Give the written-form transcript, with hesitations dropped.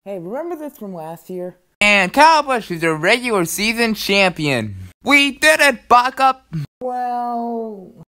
Hey, remember this from last year? And Kyle Busch is a regular season champion. We did it, Buck up! Well,